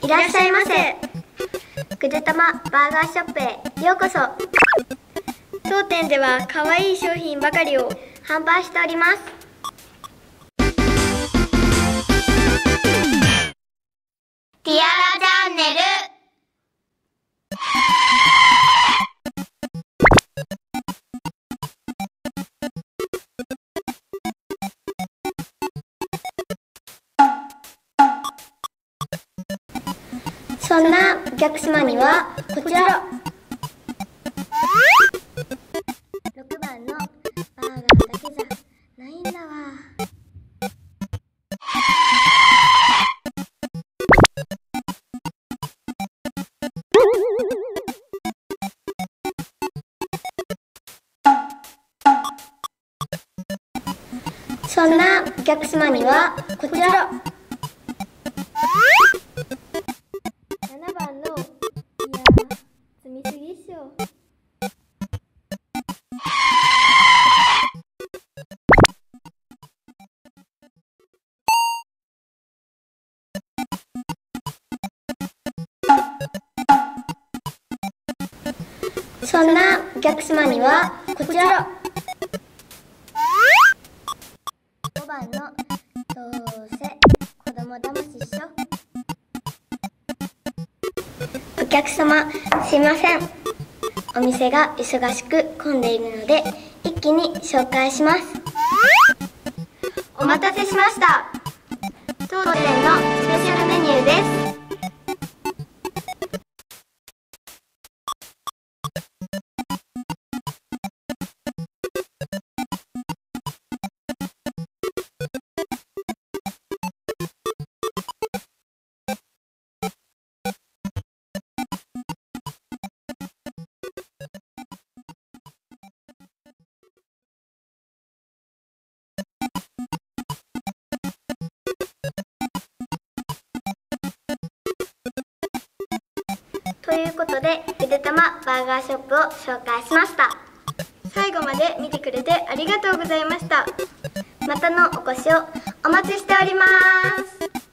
いらっしゃいませ。ぐでたまバーガーショップへようこそ。当店では可愛い商品ばかりを販売しております。ティアラチャンネル。そんなお客様にはこちら6番のバーガーだけじゃないんだわ。そんなお客様にはこちら7番の、いや積みすぎっしょ。そんなお客様にはこちら5番の、どうせ子供だましっしょ。お客様、すいません。お店が忙しく混んでいるので一気に紹介します。お待たせしました。当店のスペシャルメニューです。ということで、ぐでたまバーガーショップを紹介しました。最後まで見てくれてありがとうございました。またのお越しをお待ちしております。